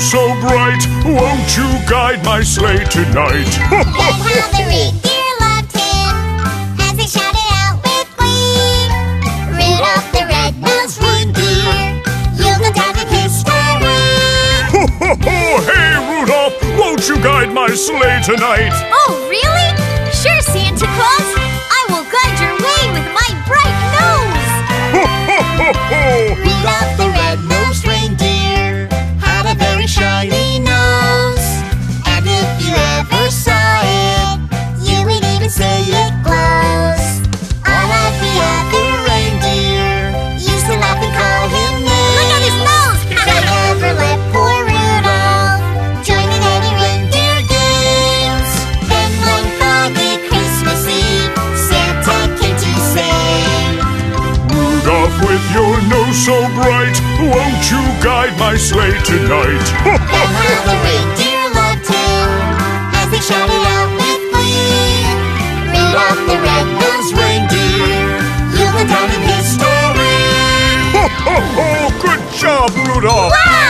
so bright, won't you guide my sleigh tonight? Then how the reindeer loved him as they shouted out with glee. Rudolph the red-nosed reindeer, you'll go down in history. Ho, ho, ho! Hey, Rudolph, won't you guide my sleigh tonight? Oh, really? Sure, Santa Claus. I will guide your way with my bright nose. Ho, ho, ho, ho! Rudolph the red-nosed reindeer had a very shiny nose. And if you ever saw it, you would even say it glows. All of the other reindeer used to laugh and call him names. Look at his nose. They never let poor Rudolph join in any reindeer games. Then one foggy Christmas Eve, Santa came to say, Rudolph, with your nose so bright, won't you guide my sleigh tonight? Ho, ho, and how the reindeer loved him as they shouted out with glee. Rudolph the red-nosed reindeer, you'll go down in history. ho, ho, ho! Good job, Rudolph! Wow!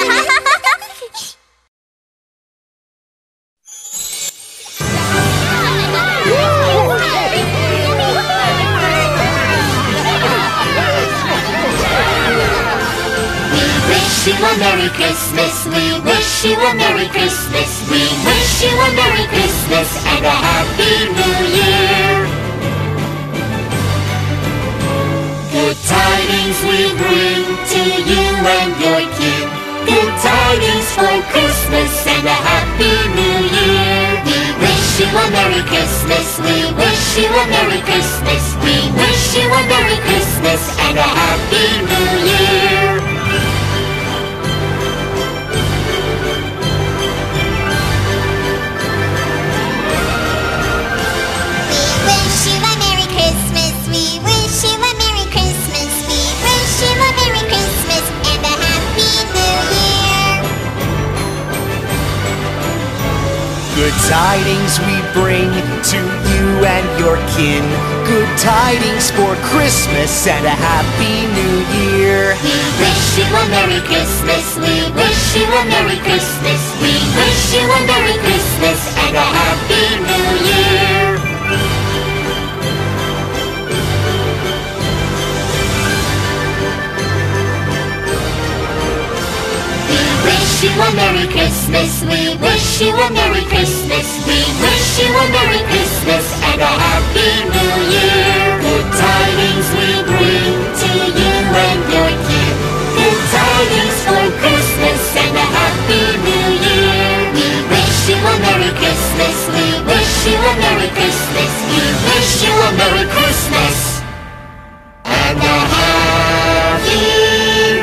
We wish you a Merry Christmas, we wish you a Merry Christmas, we wish you a Merry Christmas and a Happy New Year. Good tidings we bring to you and your kin. Good tidings for Christmas and a Happy New Year. We wish you a Merry Christmas, we wish you a Merry Christmas, we wish you a Merry Christmas and a Happy New Year. We wish you a Merry Christmas. We wish you a Merry Christmas. We wish you a Merry Christmas and a Happy New Year. Good tidings we bring to you and your kin. Good tidings for Christmas and a Happy New Year. We wish you a Merry Christmas, we wish you a Merry Christmas, we wish you a Merry Christmas and a Happy New Year. We wish you a Merry Christmas, we wish you a Merry Christmas, we wish you a Merry Christmas and a Happy New Year. Good tidings we bring to you and your kin. Good tidings for Christmas and a Happy New Year. We wish you a Merry Christmas, we wish you a Merry Christmas, we wish you a Merry Christmas and a Happy New Year.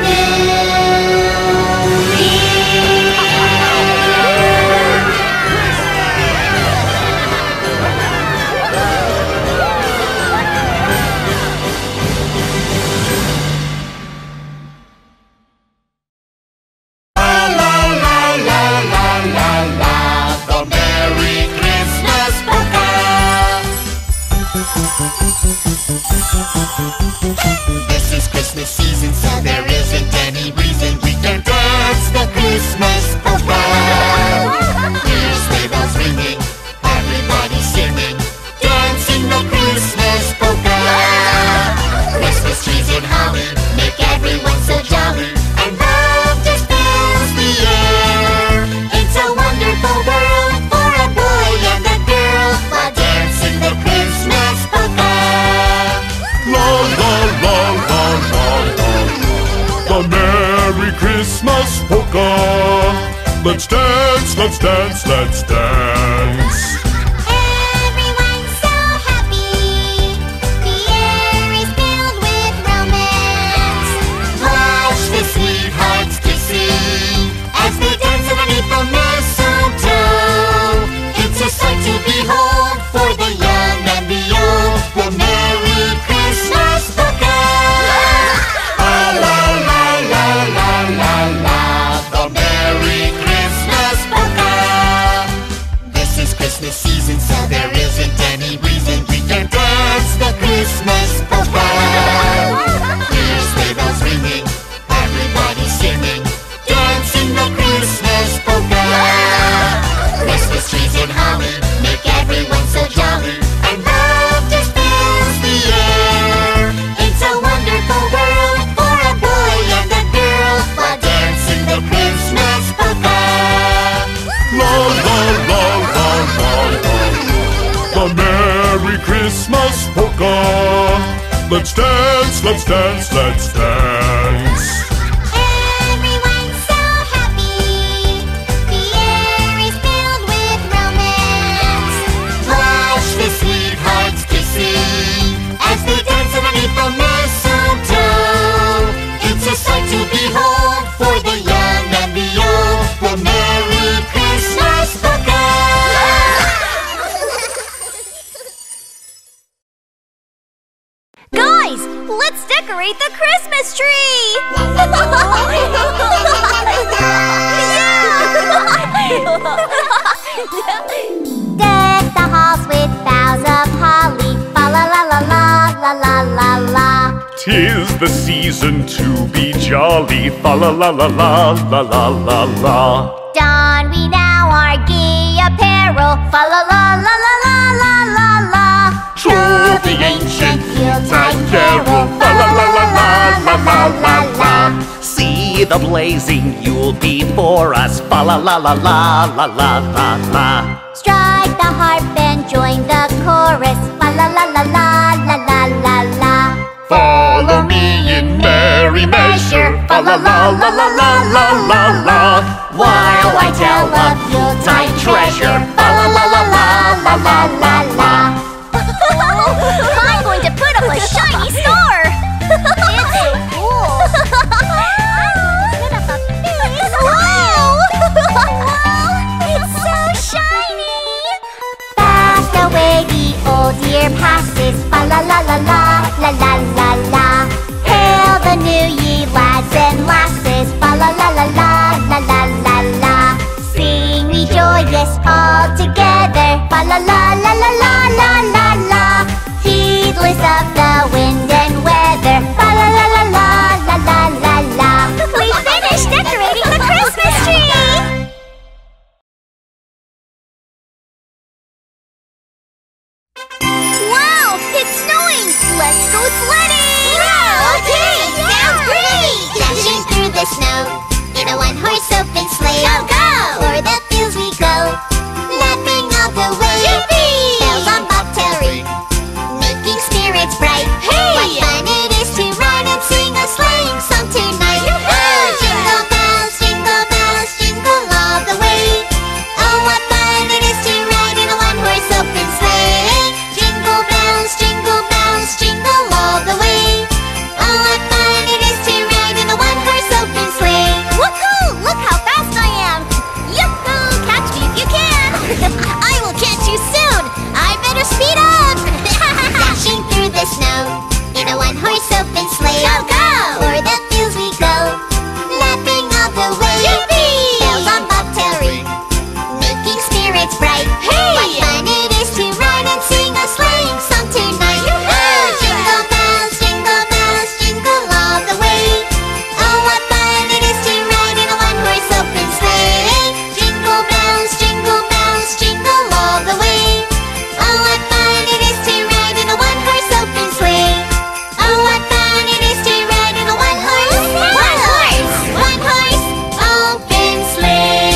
The Merry Christmas polka. This is Christmas season, so there isn't any reason we can't dance the Christmas polka. Hear sleigh bells ringing, everybody singing, dancing the Christmas polka. Christmas trees and holly make everyone so jolly, and love just fills the air. It's a wonderful world for a boy and a girl while dancing the Christmas polka. La la la la la la. The Merry Christmas polka. Let's dance, let's dance, let's dance. Everyone's so happy. The air is filled with romance. Watch the sweethearts kissing as they dance underneath the mistletoe. It's a sight to behold for the young and the old. The Merry Christmas polka. La la la la la la la. The Merry Christmas polka. This is Christmas Merry Christmas polka. Let's dance, let's dance, let's dance. Everyone's so happy. The air is filled with romance. Watch the sweethearts kissing as they dance underneath the mistletoe. It's a sight to behold for the young and the old. The Merry Christmas polka. Guys, let's decorate the Christmas tree! Deck the halls with boughs of holly. Fa la la la la la la la la. 'Tis the season to be jolly. Fa la la la la la la la la. Don we now our gay apparel. Fa la la la la la la la la. Troll the ancient Yuletide carol. Fa la la la la la la la la. See the blazing Yule before us. Fa la la la la la la la la. Strike the harp and join the chorus. Fa la la la la la la la la. Follow me in merry measure. Fa la la la la la la la la. While I tell of Yuletide treasure. Fa la la la la la la la la. I'm going to put up a shiny star! It's so cool. It's so shiny! Fast away the old year passes. Fa la la la la la la la la. Hail the new ye lads and lasses. Fa la la la la la la la la. Sing we joyous all together. Fa la la la la la la la la. Heedless of the wind and weather. Fa la la la la la la la la. We finished decorating the Christmas tree! Wow! It's snowing! Let's go sledding! Okay, sounds great! Dashing through the snow in a one-horse open sleigh. Go, go! O'er the fields we go, laughing all the way. Yippee! Bells on bobtail ring, making spirits bright. Hey! What fun it is to ride and sing a sleighing song tonight! Yoo-hoo! Oh, jingle bells, jingle all the way. Oh, what fun it is to ride in a one-horse open sleigh. Jingle bells, jingle all the way. Oh, what fun it is to ride in a one-horse open sleigh. Woohoo! Look how fast I am! Yoo-hoo! Catch me if you can! I will catch you soon! I better speed up! Dashing through the snow in a one-horse open sleigh. Go, go! O'er the fields we go, laughing all the way. Yippee! Bells on bobtail ring, making spirits bright. Hey! What fun it is to ride and sing a sleighing song tonight! Yoo-hoo! Oh, jingle bells, jingle all the way. Oh, what fun it is to ride in a one-horse open sleigh. Jingle bells, jingle all the way. Oh, what fun it is to ride in a one-horse open sleigh. Oh, what fun it is to ride in a one-horse open sleigh.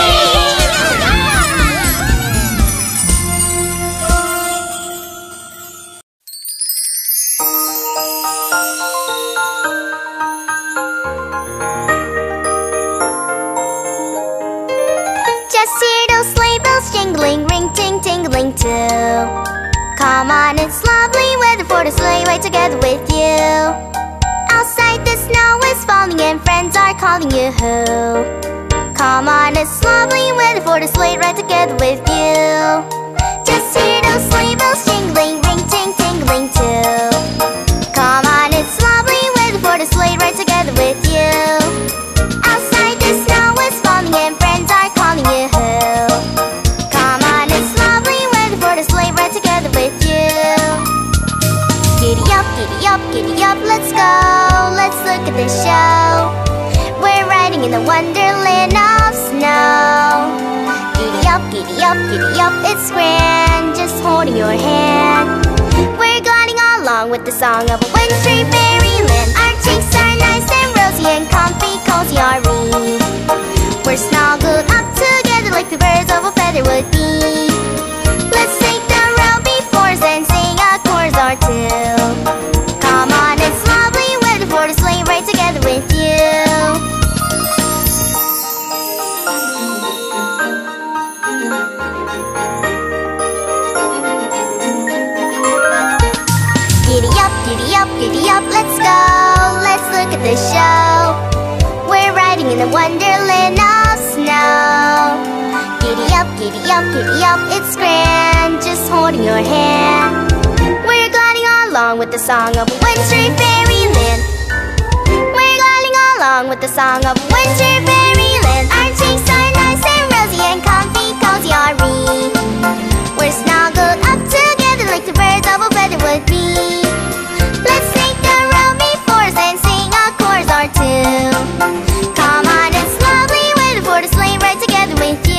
Just hear those sleigh bells jingling, ring ting tingling too. Come on, it's lovely weather for the sleigh ride together with you. Outside the snow is falling and friends are calling you. Come on, it's lovely weather for the sleigh ride together with you. Just hear those sleigh bells jingling, ring ting tingling too. Come on, it's lovely weather for the sleigh ride together with you. Outside the snow is falling and friends are calling you. Come on, it's lovely weather for the sleigh ride together with you. Giddy up, let's go. Let's look at the show. We're riding in the wonderland of snow. Giddy up, it's grand. Just holding your hand. We're gliding along with the song of a wintry fairyland. Our cheeks are nice and rosy and comfy, cozy are we. We're snuggled up together like the birds of a feather would be. Let's take the road before us and the show. We're riding in the wonderland of snow. Giddy up, giddy up, giddy up, it's grand, just holding your hand. We're gliding along with the song of Wintry Fairyland. We're gliding along with the song of Wintry Fairyland. Our cheeks are nice and rosy and comfy, cozy are we. We're snuggled up together like the birds of a feather would be. Let's take the road before us and sing a chorus or two. Come on, it's lovely weather for the sleigh ride together with you.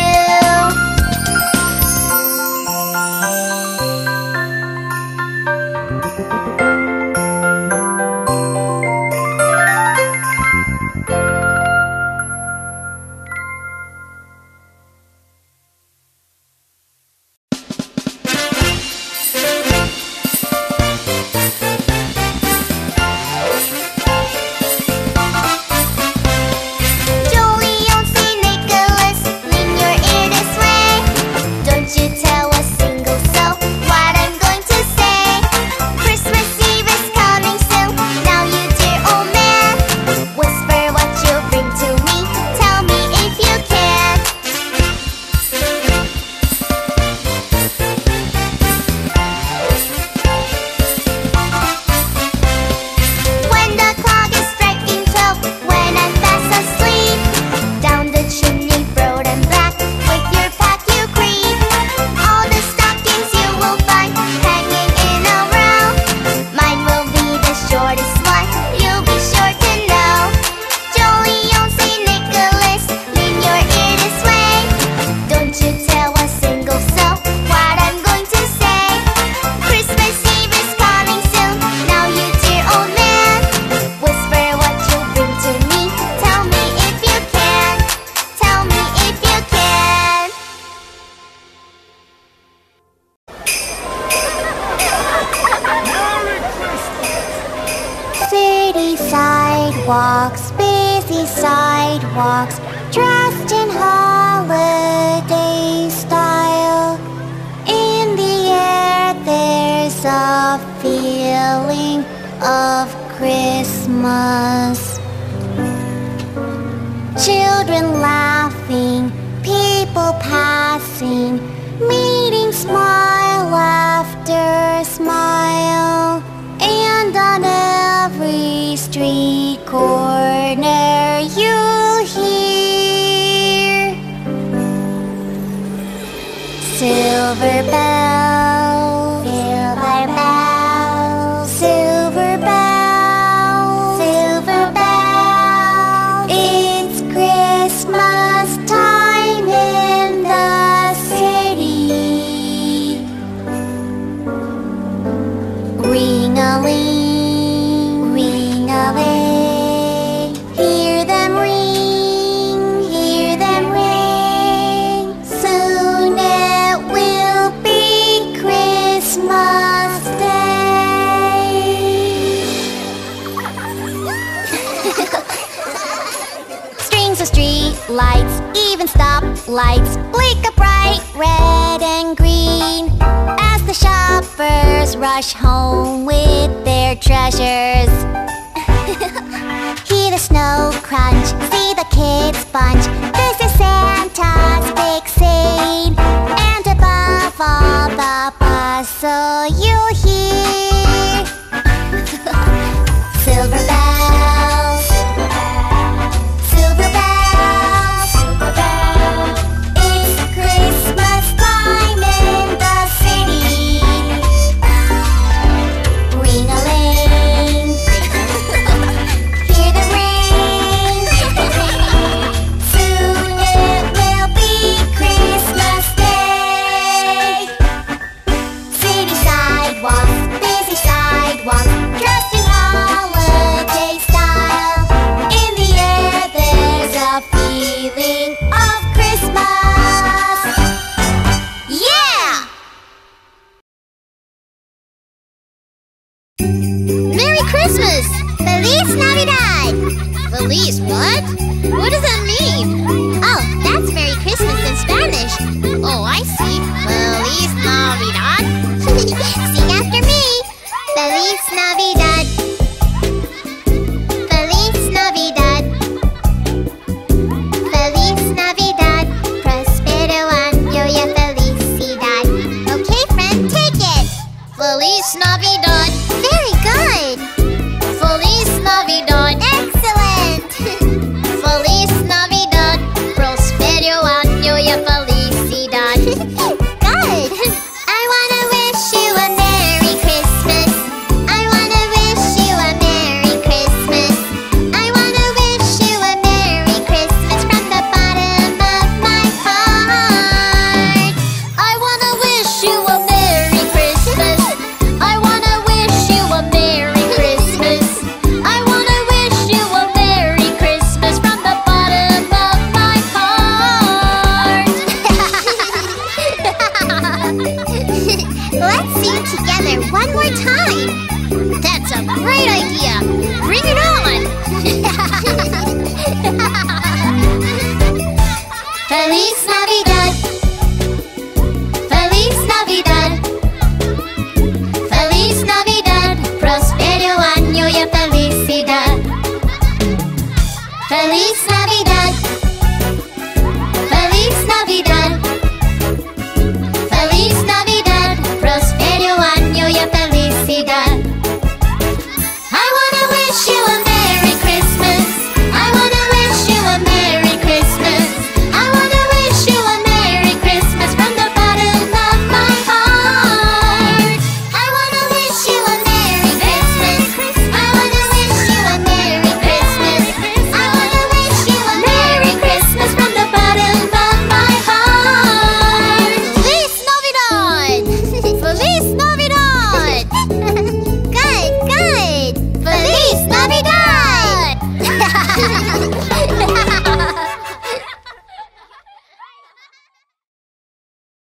Sidewalks, busy sidewalks, dressed in holiday style. In the air there's a feeling of Christmas. Children laughing, people passing, meeting smile after smile. And on every street corner you'll hear silver bells, silver bells, silver bells, silver bells. It's Christmas time in the city. Ring-a-ling, ring-a-ling, hear them ring, hear them ring. Soon it will be Christmas Day. Strings of street lights, even stop lights, blink a bright red and green as the shoppers rush home with their treasures. Hear the snow crunch, see the kids bunch. This is Santa's big scene, and above all the bustle you'll hear silver bells, silver bells, silver bells. It's Christmas time in the city. Ring-a-ling, hear them ring. Soon it will be Christmas Day. City sidewalks, busy sidewalks, dressed in holiday style. In the air there's a feeling of Christmas. Yeah! Merry Christmas! Feliz Navidad! Feliz what? What does that mean? Oh, that's Merry Christmas in Spanish. Oh, I see. Feliz Navidad. Sing after me. Feliz Navidad. Feliz Feliz Navidad. Very good! Feliz Navidad. Excellent! Feliz Navidad. Prospero año y felicidad. Good! I wanna wish you a Merry Christmas. I wanna wish you a Merry Christmas. I wanna wish you a Merry Christmas from the bottom of my heart. I wanna wish you a Merry Christmas. I wanna wish you a Merry Christmas. I wanna wish you a Merry Christmas from the bottom of my heart. Let's sing together one more time.